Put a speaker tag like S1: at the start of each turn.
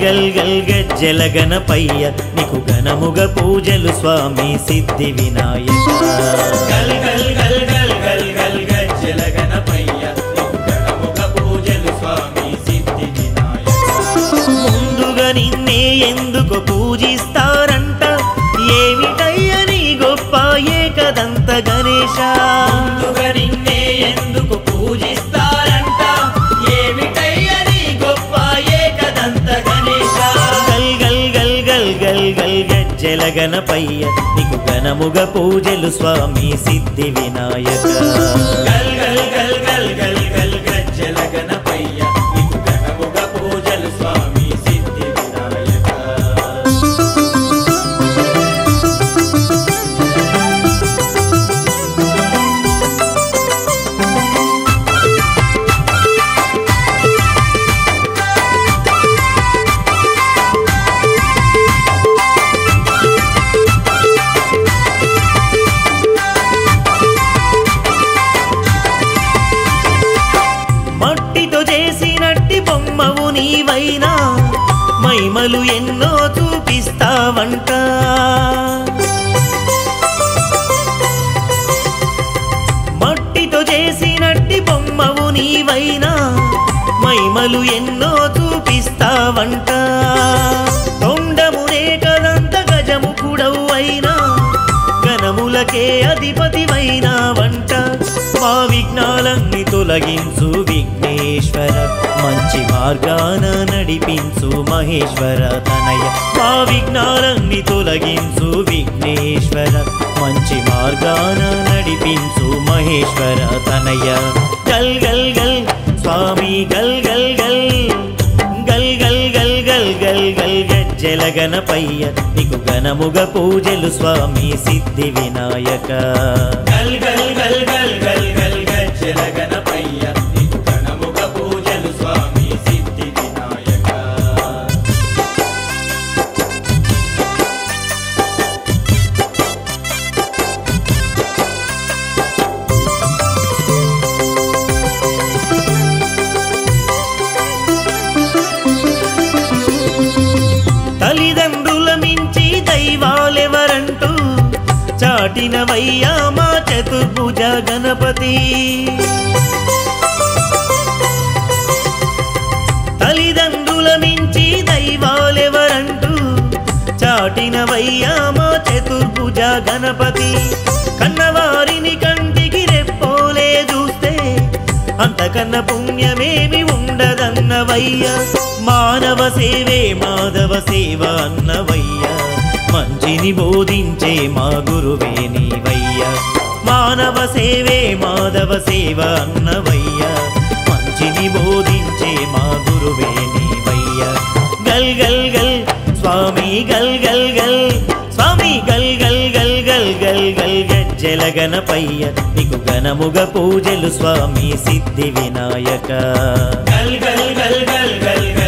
S1: గల్ గల్ గజ్జల గణపయ్య నీకు ఘనముగ పూజలు స్వామి సిద్ధి వినాయక
S2: గల్ గల్ గల్ గల్ గల్ గల్ గజ్జల గణపయ్య నీకు ఘనముగ పూజలు స్వామి సిద్ధి వినాయక
S1: ముందుగా నిన్నే ఎందుకు పూజిస్తారంట ఏమిటయ్య నీ గొప్ప ఏకదంత గణేశ
S2: ముందుగా నిన్నే ఎందుకు పూజిస్తారంట ఏమిటయ్య నీ గొప్ప ఏకదంత గణేశ
S1: గల్ గల్ గల్ గల్ గల్ గల్ గజ్జల గణపయ్య నీకు ఘనముగ పూజలు స్వామి సిద్ధి వినాయక
S2: గల్ గల్ గల్ గల్ గల్ గల్ గజ్జల గణపయ్య నీకు ఘనముగ పూజలు స్వామి సిద్ధి వినాయక
S1: మట్టితో చేసినట్టి బొమ్మవు నీవైనా మైమలు ఎన్నో చూపిస్తావంట మట్టితో చేసినట్టి బొమ్మవు నీవైనా మైమలు ఎన్నో చూపిస్తావంట తొండమునే కదంత గజము కూడవు అయినా గణములకే అధిపతివైనా వంట మా విఘ్నాలన్నీ తొలగించు విఘ్నేశ్వర మంచి మార్గాన నడిపించు మహేశ్వర తనయ మా విఘ్నాలన్నీ తొలగించు విఘ్నేశ్వర మంచి మార్గాన నడిపించు మహేశ్వర తనయ గల్ గల్ గల్ స్వామి గల్ గల్ గల్ గల్ గల్ గల్ గల్ గల్ గల్ గజ్జల గణపయ్య నీకు ఘనముగ పూజలు స్వామి సిద్ధి వినాయక
S2: గల్ గల్ గల్ గల్ గల్ గల్ గజ్జల గణపయ్య నీకు ఘనముగ పూజలు స్వామి సిద్ధి వినాయక
S1: తల్లిదండ్రుల మించి దైవాలెవరంటూ చాటినవయ్యా మా చతుర్భుజ గణపతి తల్లిదండ్రుల మించి దైవాలెవరంటూ చాటినవయ్యా మా చతుర్భుజ గణపతి కన్నవారిని కంటికి రెప్పోలే చూస్తే అంతకన్నా పుణ్యమేమి ఉండదన్నవయ్యా మానవ సేవే మాధవ సేవ అన్నవయ్యా మంచిని బోధించే మా గురువే నీవయ్యా మానవ సేవే మాధవ సేవ అన్నవయ్యా మంచిని బోధించే మా గురువే నీవయ్యా గల్ గల్ గల్ స్వామి గల్ గల్ గల్ స్వామి గల్ గల్ గల్ గల్ గల్ గల్ గజ్జల గణపయ్య నీకు ఘనముగ పూజలు స్వామి సిద్ధి వినాయక
S2: గల్ గల్ గల్ గల్ గల్